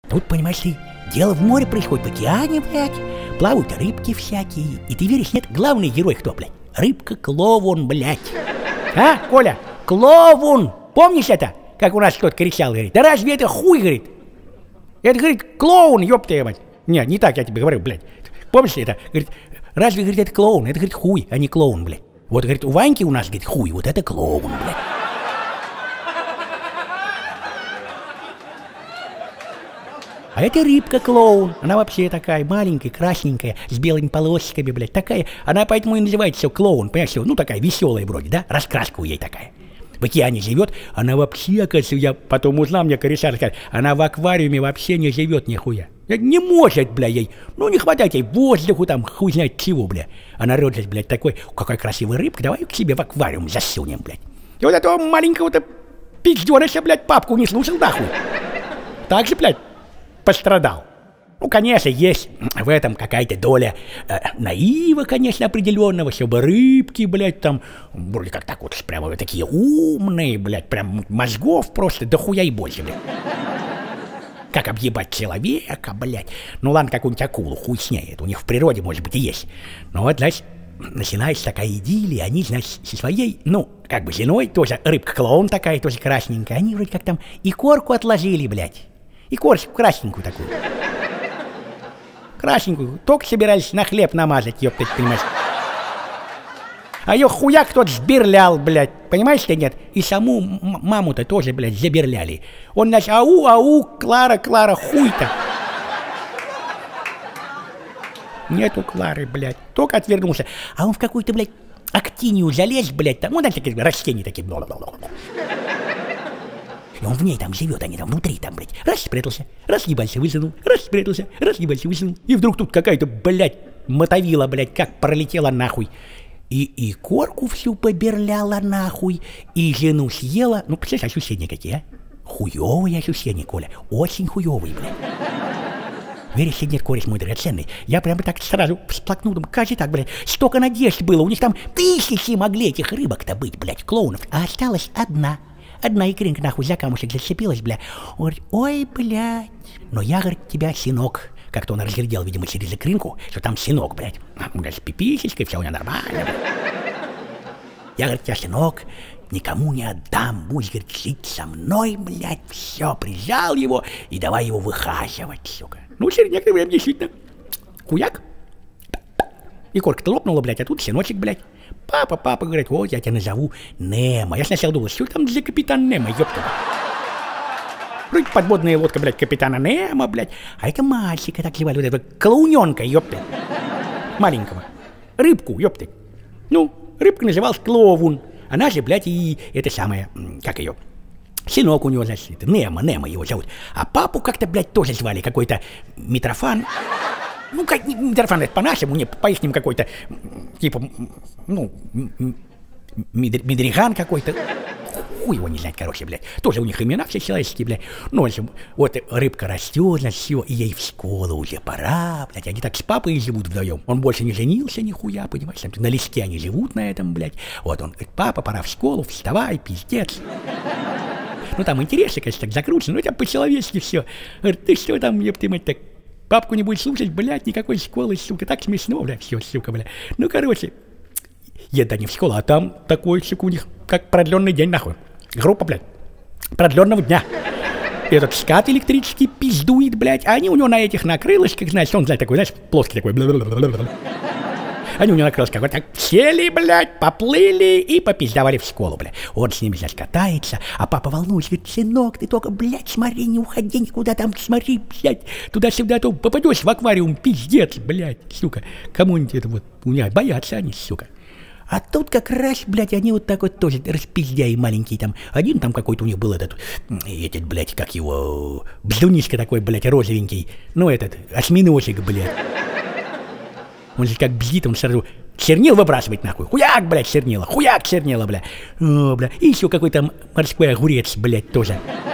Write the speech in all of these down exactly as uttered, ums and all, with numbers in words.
Тут, понимаешь, ты, дело в море происходит, в океане, блядь. Плавают рыбки всякие. И ты веришь, нет, главный герой кто, блядь? Рыбка-клоун, блядь. А, Коля, клоун! Помнишь это? Как у нас кто-то кричал, говорит. Да разве это хуй, говорит? Это, говорит, клоун, ёпта я мать. Не, не так я тебе говорю, блядь. Помнишь это? Говорит, разве, говорит, это клоун? Это, говорит, хуй, а не клоун, блядь. Вот, говорит, у Ваньки у нас, говорит, хуй, вот это клоун, блядь. А это рыбка-клоун. Она вообще такая маленькая, красненькая, с белыми полосиками, блядь. Такая, она поэтому и называется все клоун, понимаешь, ну такая веселая вроде, да? Раскраска у ей такая. В океане живет, она вообще, оказывается, я потом узнал, мне кореша сказали, она в аквариуме вообще не живет нихуя. Не может, бля, ей, ну не хватает ей воздуху там, хуй знает чего, бля. Она родилась, блядь, такой, какая красивая рыбка, давай к себе в аквариум засунем, блядь. И вот этого маленького-то пизденыша, блядь, папку не слушал, нахуй. Так же, блядь, пострадал. Ну, конечно, есть в этом какая-то доля э, наива, конечно, определенного, чтобы рыбки, блядь, там, вроде как так вот, прямо вот такие умные, блядь, прям мозгов просто дохуя и больше, блядь. Как объебать человека, блядь. Ну, ладно, какую-нибудь акулу, хуй с ней, это у них в природе, может быть, и есть. Но вот, значит, начинается такая идиллия, они, значит, со своей, ну, как бы женой, тоже рыбка-клоун такая, тоже красненькая, они вроде как там и корку отложили, блядь. И корочку красненькую такую. Красненькую. Только собирались на хлеб намазать, ёпта, понимаешь. А её хуяк тот сберлял, блядь. Понимаешь ты, нет? И саму маму-то тоже, блядь, заберляли. Он, значит, ау, ау, Клара, Клара, хуй-то. Нету Клары, блядь. Только отвернулся. А он в какую-то, блядь, актинию залез, блядь, там, ну, знаете, такие растения такие. И он в ней там живет, они там внутри, там, блядь, раз спрятался, раз ебался, высунул, раз спрятался, раз ебался, высунул. И вдруг тут какая-то, блядь, мотовила, блядь, как пролетела нахуй. И, и корку всю поберляла нахуй, и жену съела. Ну, представляешь, ощущения какие, а? Хуёвые ощущения, Коля, очень хуёвые, блядь. Веришь, нет, кореш мой драгоценный, я прямо так сразу всплакнул, думаю, как же так, блядь, столько надежд было, у них там тысячи могли этих рыбок-то быть, блядь, клоунов, а осталась одна. Одна икринка нахуй за камушек зацепилась, бля. Он говорит, ой, блядь. Но я, говорит, тебя, синок. Как-то он разглядел, видимо, через икринку, что там синок, блядь. Он говорит, с пиписечкой, все у него нормально, блядь. Я, говорит, тебя, синок, никому не отдам. Будешь, говорит, жить со мной, блядь. Все, прижал его и давай его выхаживать, сука. Ну, через некоторое время действительно. Хуяк. И корка-то лопнула, блядь, а тут синочек, блядь. Папа, папа, говорит, вот я тебя назову Немо. Я сначала думал, что там за капитан Немо, ёпта. Вроде подводная лодка, блядь, капитана Немо, блядь. А это мальчика так звали, вот этого клоуненка, ёпта. Маленького. Рыбку, ёпта. Ну, рыбка называлась Клоун. Она же, блядь, и это самое, как ее, сынок у него, значит, Немо, Немо его зовут. А папу как-то, блядь, тоже звали, какой-то Митрофан. Ну, как, Митрофан, это по-нашему, не по-ихнему какой-то, типа, ну, Медриган какой-то. Хуй его не знать, короче, блядь. Тоже у них имена все человеческие, блядь. Ну, в общем, вот рыбка растет, значит, все, и ей в школу уже пора, блядь. Они так с папой живут вдвоем. Он больше не женился нихуя, понимаешь, там, на листе они живут на этом, блядь. Вот он говорит, папа, пора в школу, вставай, пиздец. Ну, там интересно, конечно, так закручено, но это по-человечески все. Говорит, ты что там, еб ты мать, так... Папку не будет слушать, блядь, никакой школы, сука, так смешно, блядь, все, сука, блядь. Ну, короче, еда не в школу, а там такой, сука, у них, как продленный день, нахуй. Группа, блядь, продленного дня. Этот скат электрический пиздует, блядь, а они у него на этих на крылышках, знаешь, он, знаешь, такой, знаешь, плоский такой. Они у него на крылышках вот так сели, блядь, поплыли и попиздавали в школу, блядь. Он с ними, значит, катается, а папа волнуется, говорит, сынок, ты только, блядь, смотри, не уходи никуда там, смотри, блядь, туда-сюда, а то попадешь в аквариум, пиздец, блядь, сука. Кому-нибудь это вот, у меня боятся они, сука. А тут как раз, блядь, они вот так вот тоже распиздяи маленькие там. Один там какой-то у них был этот, этот, блядь, как его, бздунишка такой, блядь, розовенький. Ну, этот, осьминожек, блядь. Он же как бздит, он сразу чернил выбрасывает нахуй. Хуяк, блядь, чернила, хуяк, чернила, блядь. О, бля. И еще какой-то морской огурец, блядь, тоже.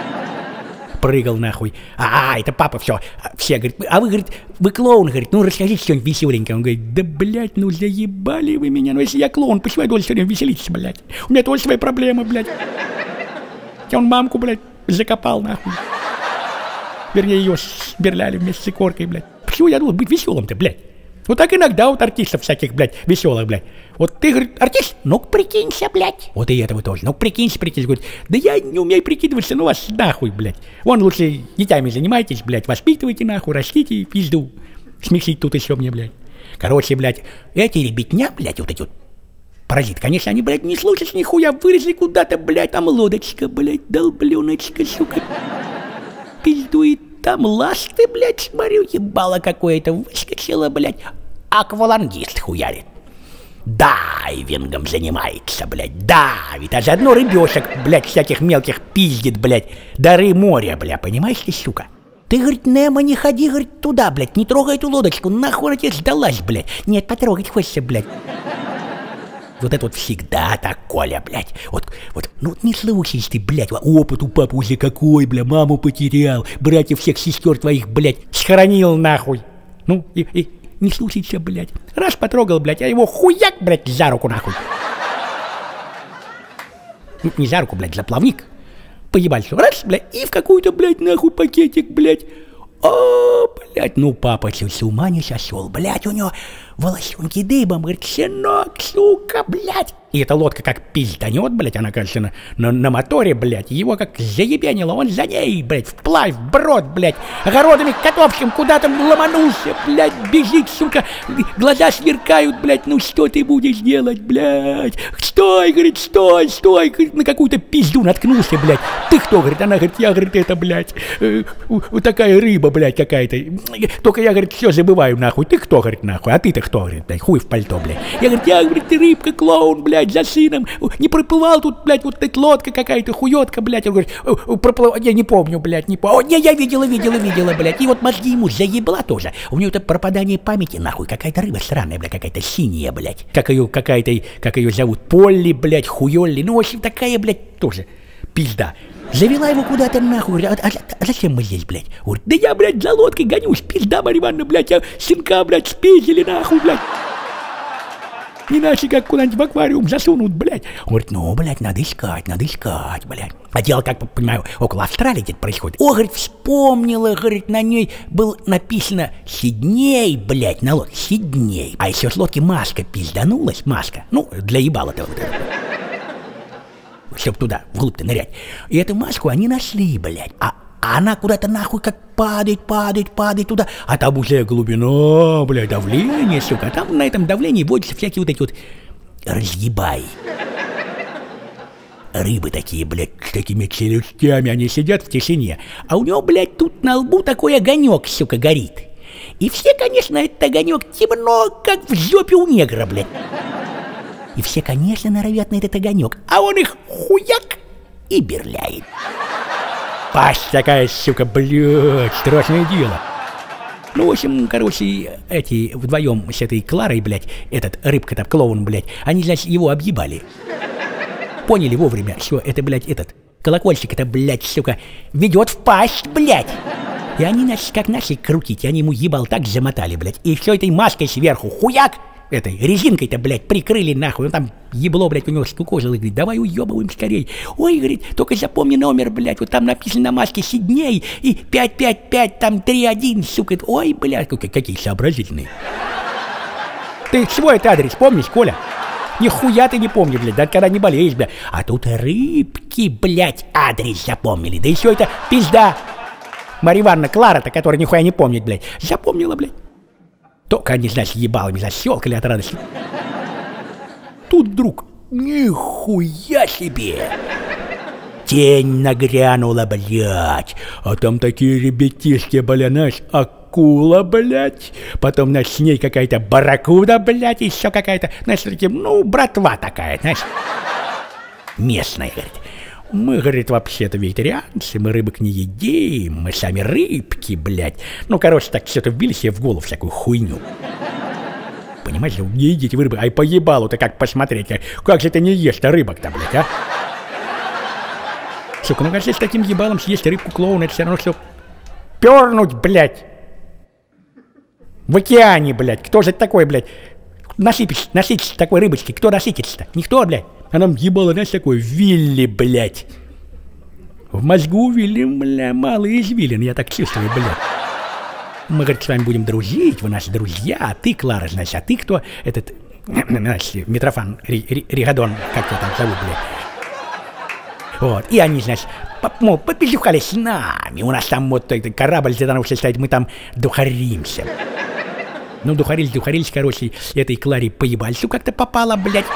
Прыгал нахуй. А, а, это папа, все. Все, говорит, а вы, говорит, вы клоун, говорит, ну расскажите что-нибудь веселенькое. Он говорит, да, блядь, ну заебали вы меня. Ну если я клоун, почему я должен все время веселиться, блядь? У меня тоже свои проблемы, блядь. Он мамку, блядь, закопал нахуй. Вернее, ее сберляли вместе с икоркой, блядь. Почему я должен быть веселым-то, блядь? Вот так иногда вот артистов всяких, блядь, веселых, блядь. Вот ты, говорит, артист? Ну-ка прикинься, блядь. Вот и этого тоже. Ну прикинься, прикинься. Говорит, да я не умею прикидываться, ну вас нахуй, блядь. Вон лучше детьми занимайтесь, блядь, воспитывайте нахуй, растите и пизду. Смесить тут еще мне, блядь. Короче, блядь, эти ребятня, блядь, вот эти вот паразиты, конечно, они, блядь, не слушаются нихуя, вылезли куда-то, блядь, там лодочка, блядь, долбленочка, сука, пиздует. Там ласты, блядь, смотрю, ебало какое-то выскочило, блядь, аквалангист хуярит. Дайвингом занимается, блядь, давит, а заодно рыбешек, блядь, всяких мелких пиздит, блядь, дары моря, бля, понимаешь ты, сука? Ты, говорит, Немо, не ходи, говорит, туда, блядь, не трогай эту лодочку, нахуй она тебе сдалась, блядь. Нет, потрогать хочется, блядь. Вот это вот всегда так, Коля, блядь. Вот, вот, ну вот не слушайся ты, блядь, опыт у папы уже какой, бля, маму потерял, братьев всех сестер твоих, блядь, схоронил нахуй. Ну, и, и не слушайся, блядь. Раз потрогал, блядь, а его хуяк, блядь, за руку нахуй. Ну, не за руку, блядь, за плавник. Поебали все, раз, блядь, и в какую-то, блядь, нахуй пакетик, блядь. О, блядь, ну папа с ума не сошел, блядь, у него волосенки дыбом, говорит, сынок, сука, блядь. И эта лодка как пизданет, блядь, она, кажется, на, на, на моторе, блядь, его как заебенило, он за ней, блядь, вплавь, вброд, блядь, огородами котовским куда-то ломанулся, блядь, бежит, сука, глаза сверкают, блядь, ну что ты будешь делать, блядь, стой, говорит, стой, стой, говорит, на какую-то пизду наткнулся, блядь, ты кто, говорит, она, говорит, я, говорит, это, блядь, э, вот такая рыба, блядь, какая-то, только я, говорит, все забываю, нахуй, ты кто, говорит, нахуй, а ты-то кто, говорит, блядь, хуй в пальто, блядь, я, говорит, я, говорит, ты рыбка, клоун, блядь, за сыном, не проплывал тут, блядь, вот эта лодка какая-то, хуётка, блядь, он говорит, проплывал, я не помню, блядь, не помню, не, я видела, видела, видела, блядь, и вот мозги ему заебла тоже, у него это пропадание памяти, нахуй, какая-то рыба сраная, блядь, какая-то синяя, блядь, как ее, какая-то, как ее зовут, Полли, блядь, хуёлли, ну, в общем, такая, блядь, тоже пизда. Завела его куда-то нахуй, говорит, а, а, а зачем мы здесь, блядь? Говорит, да я, блядь, за лодкой гонюсь, пизда, Марья Ивановна, блядь, я сынка, блядь, спиздили нахуй, блядь. Иначе как куда-нибудь в аквариум засунут, блядь. Он говорит, ну, блядь, надо искать, надо искать, блядь. А дело, как понимаю, около Австралии где-то происходит. О, говорит, вспомнила, говорит, на ней было написано Сидней, блядь, на лодке, Сидней. А еще с лодки маска пизданулась, маска. Ну, для ебала-то вот это. Чтоб туда, вглубь-то нырять. И эту маску они нашли, блядь. А она куда-то нахуй как падает, падает, падает туда. А там уже глубина, блядь, давление, сука. А там на этом давлении водятся всякие вот эти вот разъебай. Рыбы такие, блядь, с такими челюстями, они сидят в тишине. А у него, блядь, тут на лбу такой огонек, сука, горит. И все, конечно, этот огонек темно, как в жопе у негра, блядь. И все, конечно, норовят на этот огонек. А он их хуяк и берляет. Пасть такая, сука, блядь, страшное дело. Ну, в общем, короче, эти вдвоем с этой Кларой, блядь, этот рыбка-то, клоун, блядь, они, значит, его объебали. Поняли вовремя, что это, блядь, этот колокольчик, это, блядь, сука, ведет в пасть, блядь. И они, значит, как начали крутить, они ему ебал так замотали, блядь, и все этой маской сверху, хуяк, этой резинкой-то, блядь, прикрыли нахуй. Он там ебло, блядь, у него скукожило и говорит, давай уебываем скорей. Ой, говорит, только запомни номер, блядь, вот там написано на маске Сидней и пять пять пять, там три один, сука. Ой, блядь, какие сообразительные. Ты свой этот адрес помнишь, Коля? Нихуя ты не помнишь, блядь, да когда не болеешь, блядь. А тут рыбки, блядь, адрес запомнили. Да еще это пизда. Марья Ивановна Клара-то, которая нихуя не помнит, блядь, запомнила, блядь. Только они, значит, ебалами защелкали от радости. Тут вдруг, нихуя себе! Тень нагрянула, блядь. А там такие ребятишки, блядь, знаешь, акула, блядь. Потом, знаешь, с ней какая-то барракуда, блядь, еще какая-то, знаешь, таким, ну, братва такая, знаешь. Местная, говорит. Мы, говорит, вообще-то вегетарианцы, мы рыбок не едим, мы сами рыбки, блядь. Ну, короче, так что-то вбили себе в голову всякую хуйню. Понимаешь, не едите вы рыбы, ай поебалу-то как посмотреть, как же ты не ешь-то рыбок-то, блядь, а? Сука, ну, кажется, с таким ебалом съесть рыбку клоуна, это все равно, что пернуть, блядь. В океане, блядь, кто же это такой, блядь? Насыпись, насытись такой рыбочки, кто насытится-то? Никто, блядь. А нам ебало, знаешь, такое Вилли, блядь. В мозгу Вильям, бля, малый извилин, я так чувствую, бля. Мы, говорит, с вами будем дружить, вы наши друзья, а ты, Клара, значит, а ты кто? Этот, значит, Митрофан Ригадон, как тебя там зовут, бля. Вот, и они, значит, мол, попиздюкались с нами, у нас там вот этот корабль задановался стоит, мы там духаримся. Ну, духарились, духарились, короче, этой Кларе поебальцу как-то попало, блядь.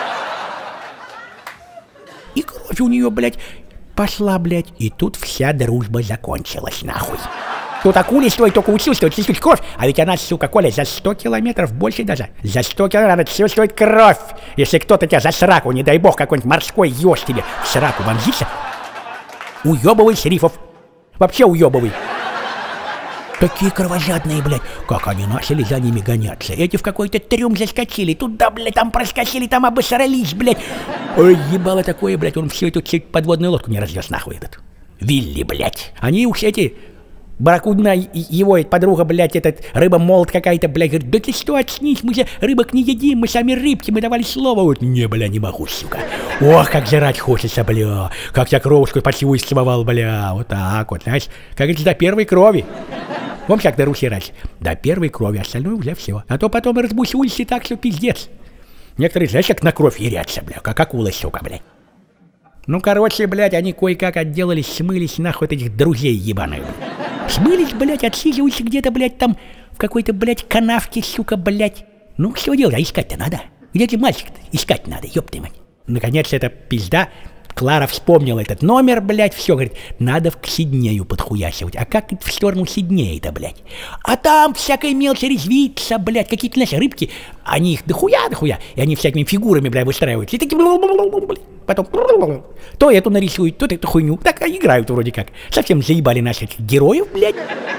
И кровь у нее, блядь, пошла, блядь, и тут вся дружба закончилась, нахуй. Тут акуле стоит только учувствовать чуть-чуть кровь, а ведь она, сука, Коля, за сто километров больше даже. За сто километров чувствует кровь. Если кто-то тебя за сраку, не дай бог, какой-нибудь морской еж тебе в сраку вонзится, уебывай шерифов. Вообще уебывай. Такие кровожадные, блядь. Как они начали за ними гоняться. Эти в какой-то трюм заскочили. Туда, блядь, там проскочили, там обосрались, блядь. Ой, ебало такое, блядь. Он всю эту подводную лодку не развез, нахуй этот. Вилли, блядь. Они уж эти... Барракудна, его подруга, блядь, этот рыба-молот какая-то, блядь, говорит, да ты что, очнись, мы же рыбок не едим, мы сами рыбки, мы давали слово. Вот, не, бля, не могу, сука. Ох, как жрать хочется, бля, как я кровушку почему истивовал, бля, вот так вот, знаешь, как говорится, до первой крови. Вон как до Руси раньше, до первой крови, остальное уже все. А то потом разбусулись так, что пиздец. Некоторые, знаешь, как на кровь ерятся, бля, как акула, сука, блядь. Ну, короче, блядь, они кое-как отделались, смылись нахуй от этих друзей ебаных. Смылись, блядь, отсиживаются где-то, блядь, там в какой-то, блядь, канавке, сука, блядь. Ну, что делать, а искать-то надо. Где тебе мальчик-то? Искать надо, ёпты мать. Наконец, эта пизда, Клара вспомнила этот номер, блядь, все, говорит, надо в к Сиднею подхуясивать. А как в сторону Сиднея-то, блядь? А там всякая мелочь резвится, блядь, какие-то, знаешь, рыбки, они их дохуя, дохуя, и они всякими фигурами, блядь, выстраиваются. И такие, потом то эту нарисуют, то эту хуйню. Так играют вроде как. Совсем заебали наших героев, блядь.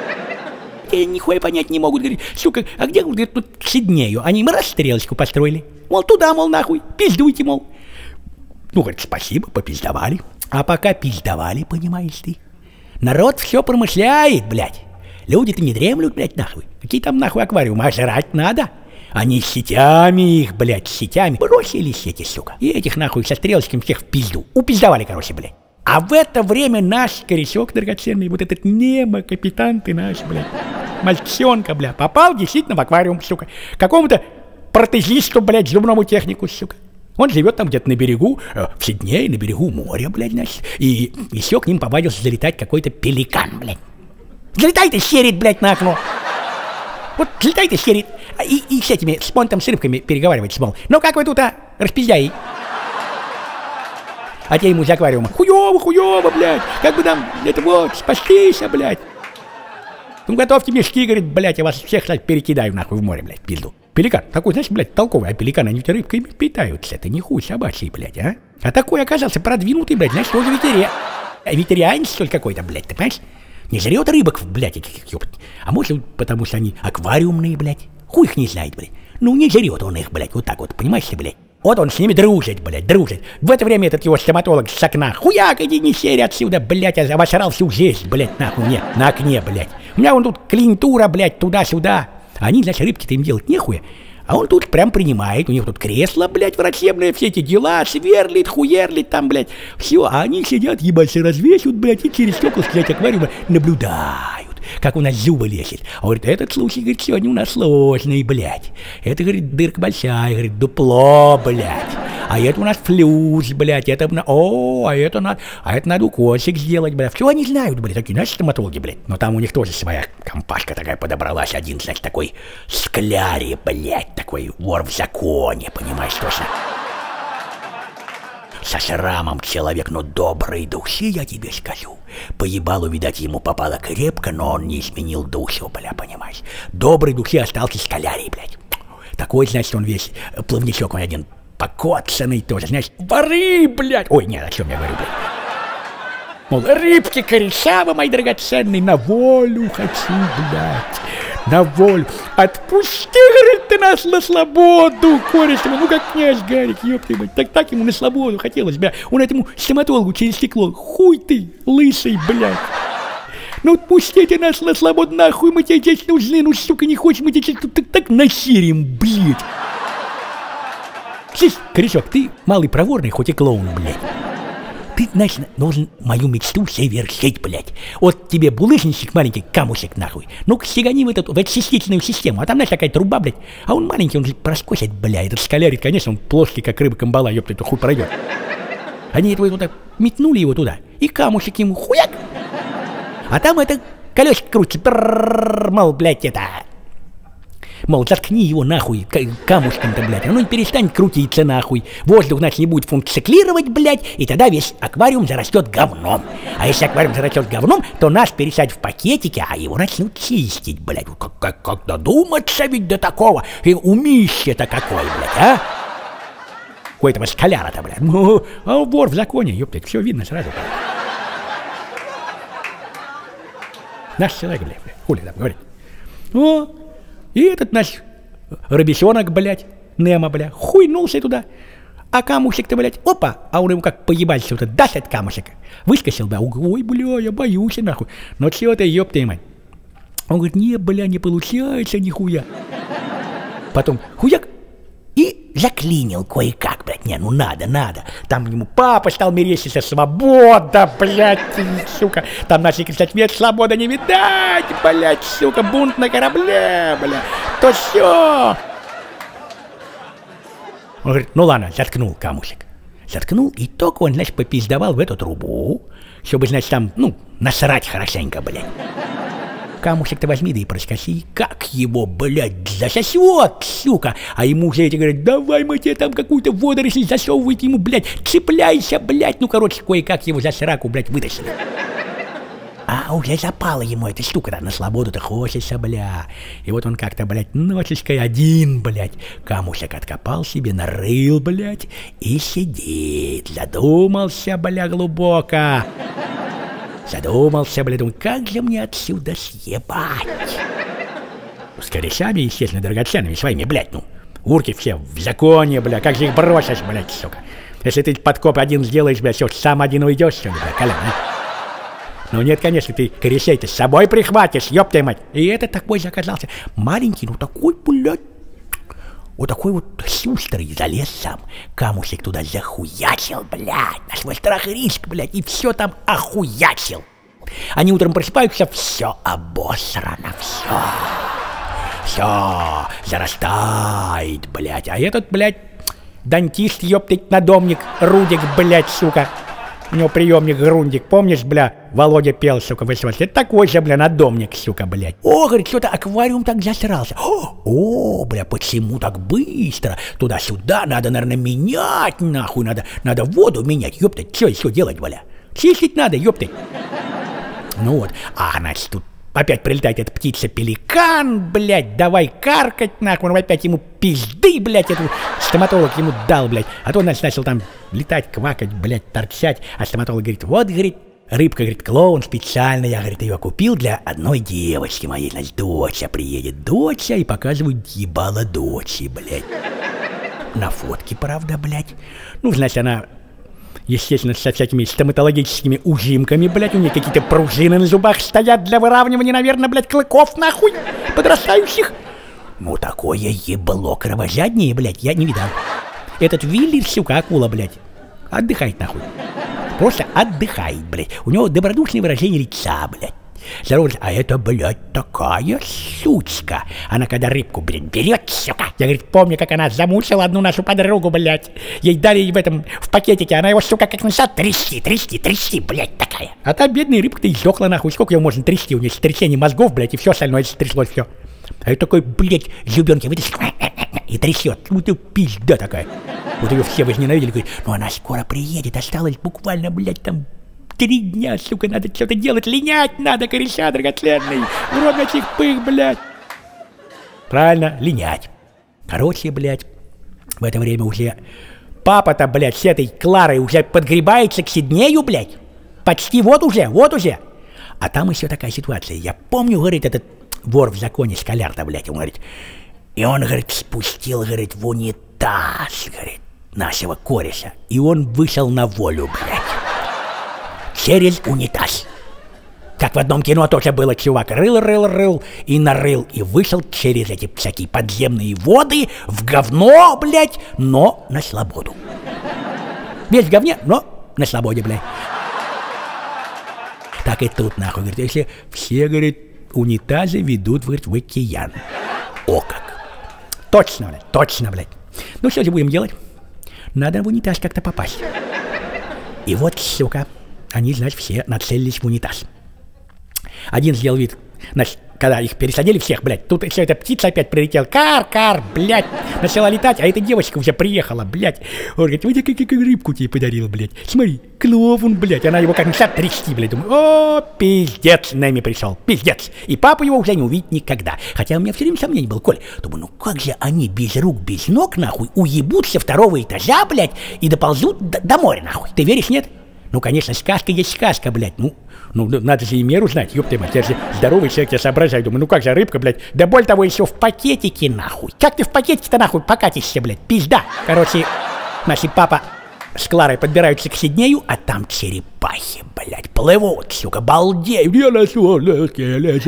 И нихуя понять не могут, говорит, сука, а где, говорит, тут к Сиднею? Они им раз стрелочку построили. Мол, туда, мол, нахуй, пиздуйте, мол. Ну, говорит, спасибо, попиздовали. А пока пиздовали, понимаешь ты, народ все промышляет, блядь. Люди-то не дремлют, блядь, нахуй. Какие там нахуй аквариумы, а жрать надо. Они с сетями их, блядь, с сетями бросили сети, сука. И этих нахуй со стрелочками всех в пизду. Упиздовали, короче, блядь. А в это время наш корешок драгоценный, вот этот Немо, капитан ты наш, блядь, мальчонка, блядь, попал действительно в аквариум, сука. Какому-то протезисту, блядь, зубному технику, сука. Он живет там где-то на берегу, э, в Сиднее, на берегу моря, блядь, значит. И еще к ним повадился залетать какой-то пеликан, блядь. Залетай-то, серит, блядь, на окно. Вот залетай-то, серит. И, и с этими, с понтом, с рыбками переговаривать, мол. Ну как вы тут, а, распиздяи? А те ему из аквариума. Хуёво, хуёво, блядь. Как бы там, это вот, спастись, а, блядь. Ну готовьте мешки, говорит, блядь, я вас всех, кстати, перекидаю, нахуй, в море, блядь, пизду. Пеликан, такой, знаешь, блядь, толковый, а пеликаны, они рыбками питаются, это не хуй собачий, блядь, а? А такой оказался продвинутый, блядь, знаешь, тоже ветеринар. Ветерианец, что ли, какой-то, блядь, ты понимаешь? Не жрет рыбок, блядь, этих, ёпт. А может, потому что они аквариумные, блядь. Хуй их не знает, блядь. Ну, не жрет он их, блядь, вот так вот, понимаешь ли, блядь? Вот он с ними дружит, блядь, дружит. В это время этот его стоматолог с окна. Хуяк, иди не серь отсюда, блядь, я обосрал всю жизнь, блядь, нахуй мне, на окне, блядь. У меня вон тут клиентура, блядь, туда-сюда. Они, значит, рыбки-то им делать нехуя. А он тут прям принимает, у них тут кресло, блядь, врачебное, все эти дела, сверлит, хуерлит там, блядь. Все, а они сидят, ебать, развесят, блядь, и через стекла, блядь, аквариума наблюдают, как у нас зубы лезет. А говорит, этот случай, говорит, сегодня у нас сложный, блядь. Это, говорит, дырка большая, говорит, дупло, блядь. А это у нас флюс, блядь, это, о, а это надо, а это надо укольчик сделать, блядь. Все они знают, блядь, такие, знаешь, стоматологи, блядь. Но там у них тоже своя компашка такая подобралась, один, значит, такой скляри, блядь, такой вор в законе, понимаешь, точно. Со шрамом человек, но доброй души, я тебе скажу. Поебалу, видать, ему попало крепко, но он не изменил душу, бля, понимаешь. Доброй души остался скалярий, блядь. Такой, значит, он весь плавничок, он один покоцанный тоже, знаешь, воры, блядь. Ой, нет, о чем я говорю, блядь. Мол, рыбки корешавы, мои драгоценные, на волю хочу, блядь. На волю. Отпусти, говорит, ты нас на свободу, кореш, ну как князь Гарик, ёпты, блядь. Так так ему на свободу хотелось, бля. Он этому стоматологу через стекло. Хуй ты, лысый, блядь. Ну отпустите нас на свободу, нахуй, мы тебе здесь нужны, ну сука, не хочешь, мы тебе тут так, так насерим, блядь. Слышь, корешок, ты малый проворный, хоть и клоун, блядь. ты, значит, должен мою мечту совершить, блядь. Вот тебе булыжничек маленький, камушек нахуй. Ну-ка, стегани в эту, в эту частичную систему. А там, знаешь, такая труба, блядь. А он маленький, он же проскочит, блядь. Этот шкалярит, конечно, он плоский, как рыба камбала, ёпта, это хуй пройдет. Они этого вот так метнули его туда, и камушек ему хуяк. А там это колесико крутится, мол, блядь, это... Мол, заткни его нахуй, камушком-то, блядь, оно не перестанет крутиться нахуй. Воздух, значит, не будет функционировать, блядь, и тогда весь аквариум зарастет говном. А если аквариум зарастет говном, то нас пересадят в пакетики, а его начнут чистить, блядь. Как, как, как додуматься ведь до такого? И умище-то какой, блядь, а? У этого шкаляра-то, блядь. Ну, а вор в законе, ёпта, все видно сразу. Наш человек, блядь, хули там говорит. О, и этот наш рыбесенок, блядь, Немо, блядь, хуйнулся туда. А камушек-то, блядь, опа, а он ему как поебался, вот даст этот камушек. Выскочил, да, ой, бля, я боюсь, нахуй. Но чего ты, ёпта, мать. Он говорит, не, бля, не получается нихуя. Потом хуяк. И заклинил кое-как, блядь, не, ну надо, надо. Там ему папа стал мерещиться, свобода, блядь, сука. Там начали кричать, нет, свобода не видать, блядь, сука, бунт на корабле, блядь. То все. Он говорит, ну ладно, заткнул камушек. Заткнул, и только он, значит, попиздовал в эту трубу, чтобы, значит, там, ну, насрать хорошенько, блядь. Камушек-то возьми, да и проскоси, как его, блядь, засосет, сука. А ему уже эти говорят, давай мы тебе там какую-то водоросль засовывайте ему, блядь, цепляйся, блядь. Ну, короче, кое-как его за сраку, блядь, вытащили. А уже запала ему эта штука-то, на свободу-то хочется, бля. И вот он как-то, блядь, ночечкой один, блядь, камушек откопал себе, нарыл, блядь, и сидит, задумался, бля, глубоко. Задумался, блядь, думаю, как же мне отсюда съебать? С корешами, естественно, драгоценными своими, блядь, ну. Урки все в законе, бля, как же их бросишь, блядь, сука. Если ты подкоп один сделаешь, блядь, все, сам один уйдешь, что ли, блядь, Колян, а? Ну нет, конечно, ты корешей-то с собой прихватишь, ёпта мать. И это такой же оказался маленький, ну такой, блядь. Вот такой вот шустрый залез сам, камушек туда захуячил, блядь, на свой страх и риск, блядь, и все там охуячил. Они утром просыпаются, все обосрано, все, все зарастает, блядь. А этот, блядь, дантист, ёптать, надомник, Рудик, блядь, сука. У него приемник Грундик, помнишь, бля, Володя пел, сука, восемнадцать. Это такой же, бля, надомник, сука, блядь. О, говорит, что-то аквариум так засрался. О, о, бля, почему так быстро? Туда-сюда надо, наверное, менять, нахуй, надо, надо воду менять, ёптать, что еще делать, бля? Чистить надо, ёптать. Ну вот, а, значит, тут опять прилетает эта птица-пеликан, блядь, давай каркать, нахуй, он опять ему пизды, блядь, эту стоматолог ему дал, блядь. А то он начал там летать, квакать, блядь, торчать, а стоматолог говорит, вот, говорит, рыбка, говорит, клоун специально, я, говорит, ее купил для одной девочки моей, значит, доча приедет, доча, и показывают ебало дочи, блядь. На фотке, правда, блядь. Ну, значит, она... Естественно, со всякими стоматологическими ужимками, блядь, у нее какие-то пружины на зубах стоят для выравнивания, наверное, блядь, клыков, нахуй, подрастающих. Ну, такое ебло кровожаднее, блядь, я не видал. Этот Вилли, сука, акула, блядь, отдыхает, нахуй. Просто отдыхает, блядь. У него добродушное выражение лица, блядь. Здоровье, а это, блядь, такая сучка. Она когда рыбку, блядь, берет, сука. Я, говорит, помню, как она замучила одну нашу подругу, блядь. Ей дали в этом, в пакетике, она его, сука, как начала трясти, трясти, трясти, блядь, такая. А та бедная рыбка-то издохла, нахуй. Сколько ее можно трясти? У нее трясение мозгов, блядь, и все остальное тряслось, все. А это такой, блядь, зубенки вытащит и трясет. Ну ты пизда такая. Вот ее все возненавидели, говорят, ну она скоро приедет, осталось буквально, блядь, там... Три дня, сука, надо что-то делать, линять надо, кореша драгоценный, уродных пых, блядь. Правильно, линять. Короче, блядь, в это время уже папа-то, блядь, с этой Кларой уже подгребается к Сиднею, блядь. Почти вот уже, вот уже. А там еще такая ситуация. Я помню, говорит, этот вор в законе, шкаляр-то, блядь, он говорит. И он, говорит, спустил, говорит, в унитаз, говорит, нашего кореша. И он вышел на волю, блядь. Через унитаз. Как в одном кино тоже было, чувак рыл, рыл, рыл и нарыл, и вышел через эти всякие подземные воды в говно, блядь, но на свободу. Весь в говне, но на свободе, блядь. Так и тут, нахуй, говорит, если все, говорит, унитазы ведут, говорит, в океан. О как! Точно, блядь, точно, блядь. Ну что же будем делать? Надо в унитаз как-то попасть. И вот, сука, они, значит, все нацелились в унитаз. Один сделал вид, значит, когда их пересадили всех, блядь, тут еще эта птица опять прилетела. Кар-кар, блядь, начала летать, а эта девочка уже приехала, блядь. Он говорит, вот я как рыбку тебе подарил, блядь. Смотри, клоун, блядь. Она его как начала трясти, блядь. Думаю, о, пиздец, Неми пришел, пиздец. И папа его уже не увидит никогда. Хотя у меня все время сомнений было, Коль. Думаю, ну как же они без рук, без ног, нахуй, уебут со второго этажа, блядь, и доползут до, до моря, нахуй. Ты веришь, нет? Ну, конечно, сказка есть сказка, блядь, ну, ну, надо же и меру знать, ёпта мать, я же здоровый человек, я соображаю, думаю, ну как же рыбка, блядь, да более того, еще в пакетике, нахуй, как ты в пакетике-то, нахуй, покатишься, блядь, пизда. Короче, наши папа с Кларой подбираются к Сиднею, а там черепахи, блядь, плывут, сука, балдеют. Я на солнышке лежу,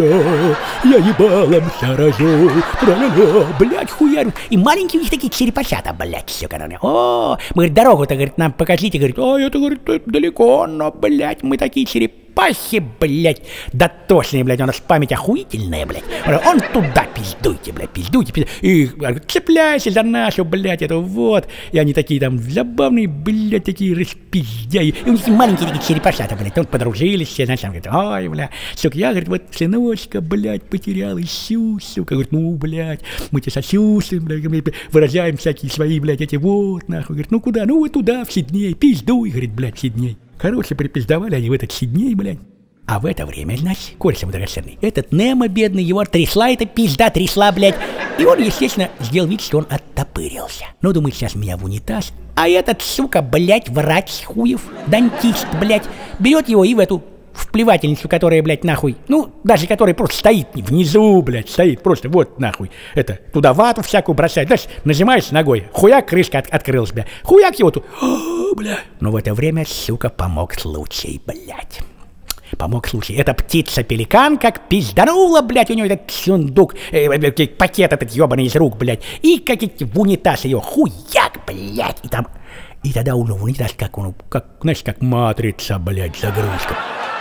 я ебалом сорожу, тра-ля-ля, блядь, хуярю. И маленькие у них такие черепахята, блядь, сука. О, мы, говорит, дорогу-то, говорит, нам покажите, говорит, а это, говорит, это далеко, но, блядь, мы такие черепахи, блядь, дотошные, блядь, у нас память охуительная, блядь. Он туда пиздуйте, блядь, пиздуйте, пиздуйте. И цепляйся за нашу, блядь, это вот. И они такие там забавные, блядь, такие распиздяи. И у них маленькие такие черепашата, блядь, он подружились все, значит, он говорит, ой, бля, сука, я, говорит, вот сыночка, блядь, потерял, ищу, сука, говорит, ну, блядь, мы тебе сочувствуем, блядь, выражаем всякие свои, блядь, эти вот, нахуй, говорит, ну, куда, ну, вот туда, в Сидней, пиздуй, говорит, блядь, в Сидней. Короче, припиздовали они в этот Сидней, блядь. А в это время, значит, Кольца драгоценный, этот Немо, бедный, его трясла эта пизда, трясла, блядь. И он, естественно, сделал вид, что он оттопырился. Ну, думает, сейчас меня в унитаз. А этот, сука, блядь, врач хуев, дантист, блядь, берет его и в эту вплевательницу, которая, блядь, нахуй, ну, даже которая просто стоит внизу, блядь, стоит просто вот, нахуй, это, туда вату всякую бросает, дальше нажимаешь ногой, хуяк, крышка от, открылась, блядь, хуяк его тут, о, блядь. Но в это время, сука, помог случай, блядь. Помог случай. Эта птица-пеликан как пизданула, блядь, у нее этот сундук, э, э, пакет этот ебаный из рук, блядь, и как эти в унитаз ее, хуяк, блядь, и там, и тогда он в унитаз, как он, как, знаешь, как матрица, блядь, загрузка.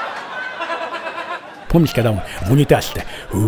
Помнишь, когда он в унитаз-то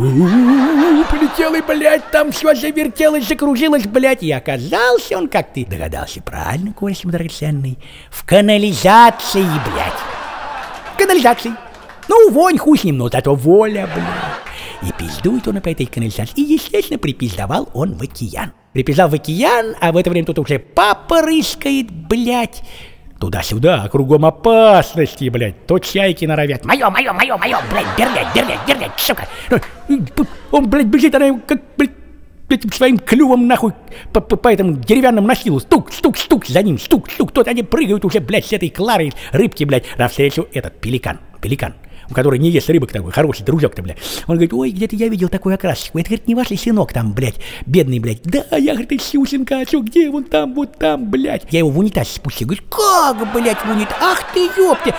полетел и, блядь, там все завертелось, закружилось, блядь, и оказался он, как ты догадался, правильно, Кольца драгоценный, в канализации, блядь, в канализации. Ну, вонь, хуй с ним, но зато воля, блядь. И пиздует он по этой канализации, и, естественно, припиздовал он в океан. Припиздал в океан, а в это время тут уже папа рыскает, блядь. Туда-сюда, кругом опасности, блядь. То чайки норовят. Мое, мое, мое, мое, блядь, берлять, берлять, берлять, сука. Он, блядь, бежит, она его как, блядь, этим своим клювом, нахуй, по, по, по этому деревянному настилу. Стук, стук, стук, за ним, стук, стук. Тут они прыгают уже, блядь, с этой Кларой, рыбки, блядь, навстречу этот пеликан, пеликан, у которого не ест рыбок такой, хороший дружок-то, блядь. Он говорит, ой, где-то я видел такую окрасочку. Это, говорит, не ваш ли сынок там, блядь, бедный, блядь. Да, я, говорит, ищу сынка, а что, где вон там, вот там, блядь. Я его в унитаз спустил. Говорит, как, блядь, в унитаз? Ах ты, ёпте.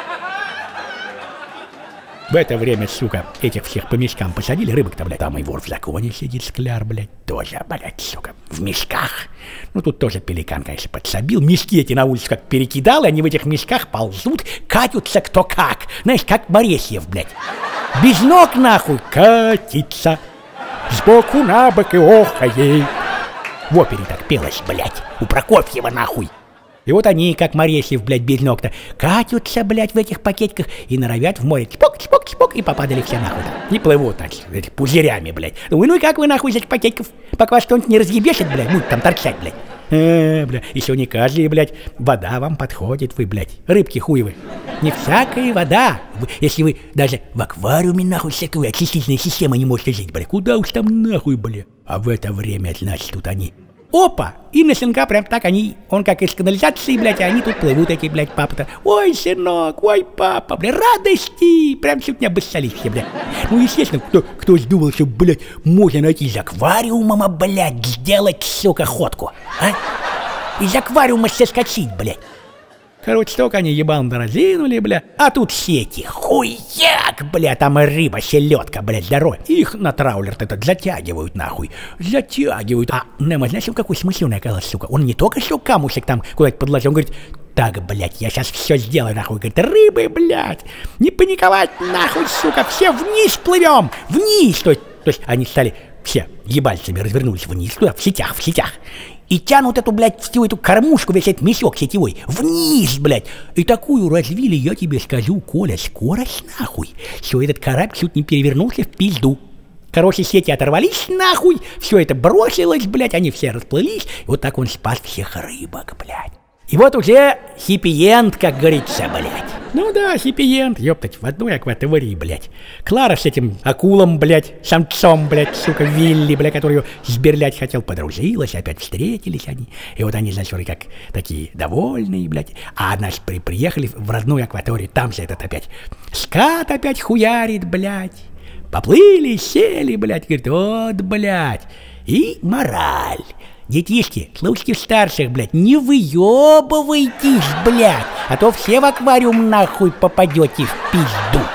В это время, сука, этих всех по мешкам посадили, рыбок-то, блядь. Там и вор в законе сидит, Скляр, блядь, тоже, блядь, сука, в мешках. Ну, тут тоже пеликан, конечно, подсобил. Мешки эти на улицу как перекидал, и они в этих мешках ползут, катятся кто как. Знаешь, как Моресьев, блядь. Без ног, нахуй, катится, сбоку на бок и охает. В опере так пелось, блядь, у Прокофьева, нахуй. И вот они, как Моресьев, блядь, без ног-то, катятся, блядь, в этих пакетиках и норовят в море. Чпок, чпок, чпок, и попадали все нахуй. И плывут, значит, этих пузырями, блядь. Думаю, ну и как вы, нахуй, из этих пакетиков? Пока вас что-нибудь не разъебешит, блядь, будет там торчать, блядь. Э, бля, еще не каждый, блядь, вода вам подходит, вы, блядь, рыбки хуевы. Не всякая вода. Вы, если вы даже в аквариуме, нахуй, всякой очистительной системы не можете жить, блядь, куда уж там, нахуй, блядь. А в это время, значит, тут они... Опа! И на сынка прям так они, он как из канализации, блядь, а они тут плывут, эти, блядь, папа-то. Ой, сынок, ой, папа, блядь, радости! Прям чуть не обоссались все, блядь. Ну, естественно, кто, кто думал, что, блядь, можно найти из аквариума, блядь, сделать, сука, ходку, а? Из аквариума соскочить, блядь. Короче, только они ебалом разинули, бля, а тут сети, хуяк, бля, там и рыба, селедка, блядь, здоровье. Их на траулер этот затягивают, нахуй, затягивают. А Немо, знаешь, в какой смысл оказалось, сука? Он не только что камушек там куда-то подложил, он говорит, так, блядь, я сейчас все сделаю, нахуй. Говорит, рыбы, блядь, не паниковать, нахуй, сука, все вниз плывем, вниз. То есть, то есть они стали все ебальцами, развернулись вниз, туда, в сетях, в сетях. И тянут эту, блядь, всю эту кормушку, весь этот мешок сетевой, вниз, блядь. И такую развили, я тебе скажу, Коля, скорость, нахуй. Все, этот корабль чуть не перевернулся в пизду. Короче, сети оторвались, нахуй, все это бросилось, блядь, они все расплылись. И вот так он спас всех рыбок, блядь. И вот уже хиппи-энд, как говорится, блядь. Ну да, хиппи-энд, ёптать, в одной акватории, блядь. Клара с этим акулом, блядь, самцом, блядь, сука, Вилли, блядь, который ее сберлять хотел, подружилась, опять встретились они. И вот они, значит, вроде как такие довольные, блядь. А, значит, при, приехали в родную акваторию, там же этот опять скат опять хуярит, блядь. Поплыли, сели, блядь, говорит, вот, блядь. И мораль. Детишки, слушайте старших, блядь, не выебывайтесь, блядь, а то все в аквариум нахуй попадете в пизду.